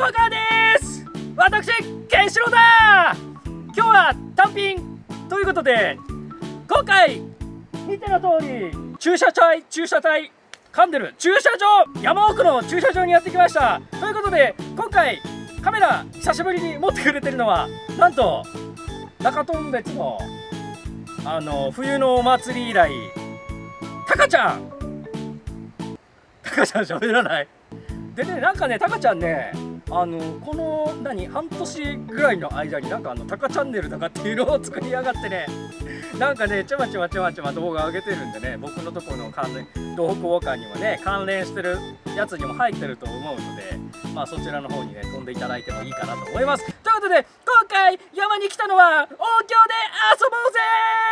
川です。私ケンシロウだ。今日は単品ということで、今回見ての通り駐車帯噛んでる駐車場、山奥の駐車場にやってきました。ということで今回カメラ久しぶりに持ってくれてるのは、なんと中頓別の冬のお祭り以来、タカちゃん喋らないでね。なんかね、タカちゃんね、この半年ぐらいの間にタカチャンネルとかっていうのを作りやがってね、なんかねちまちま動画上げてるんでね、僕のところの関連同行館にもね関連してるやつにも入ってると思うので、まあそちらの方にね飛んでいただいてもいいかなと思います。ということで今回山に来たのは、音響で遊ぼうぜ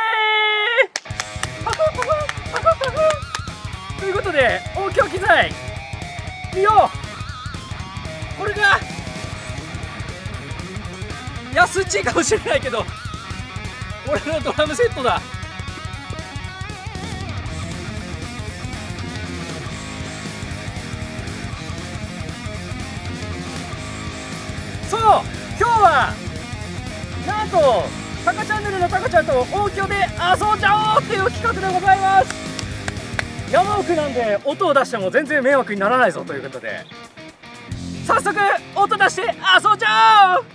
ーパフパフパフパフということで、音響機材見よう。これが安っちいかもしれないけど、俺のドラムセットだ。そう、今日はなんとタカチャンネルのタカちゃんと音響で遊んじゃおうっていう企画でございます。山奥なんで音を出しても全然迷惑にならないぞということで、早速音出して遊んじゃおう。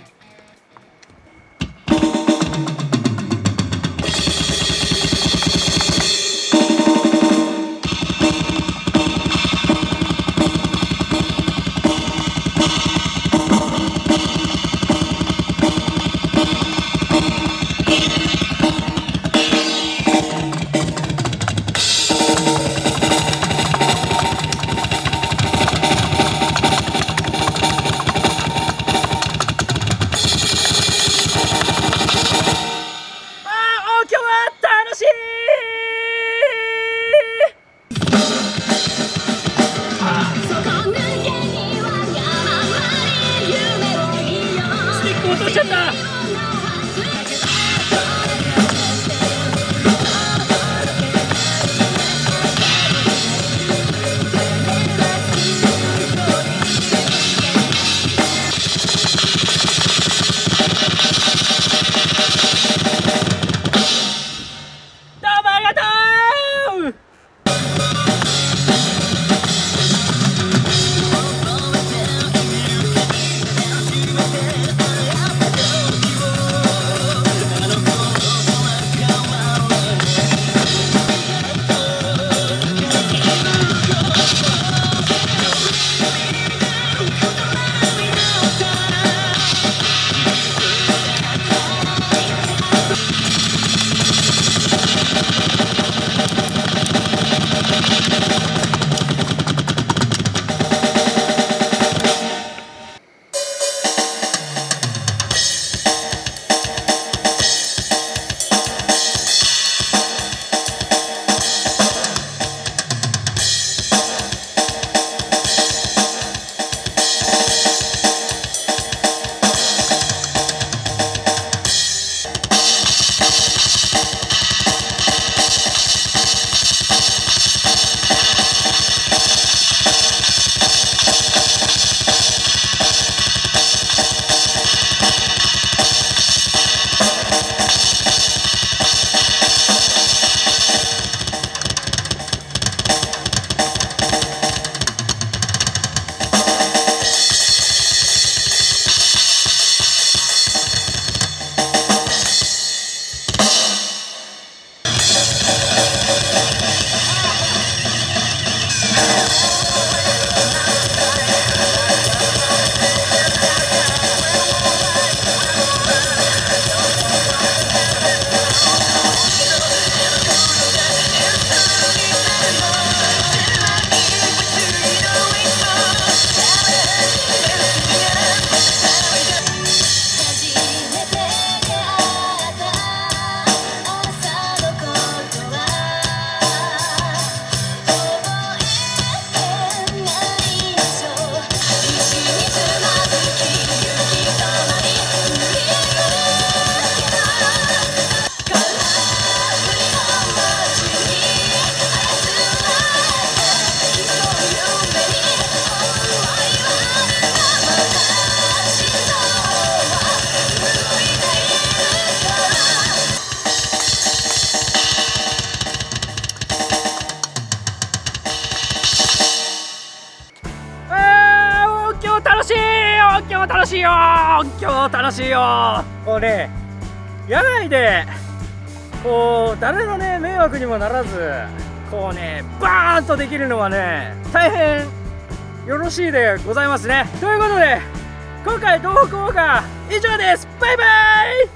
今日楽しいよ今日楽しいよ。こうね、野外でこう誰のね迷惑にもならずこうねバーンとできるのはね大変よろしいでございますね。ということで今回東北ウォーカー以上です。バイバイ。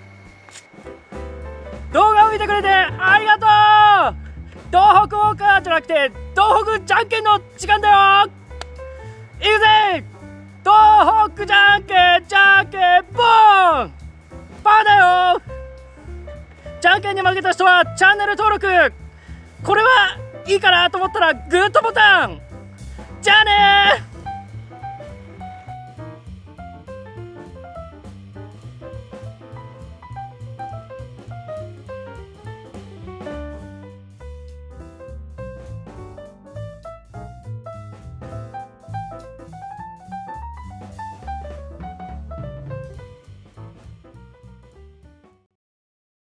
動画を見てくれてありがとう。東北ウォーカーじゃなくて東北じゃんけんの時間だよ。いくぜ、東北じゃんけんじゃんけんポンパーだよ。じゃんけんに負けた人はチャンネル登録、これはいいかなと思ったらグッドボタン。じゃあねー。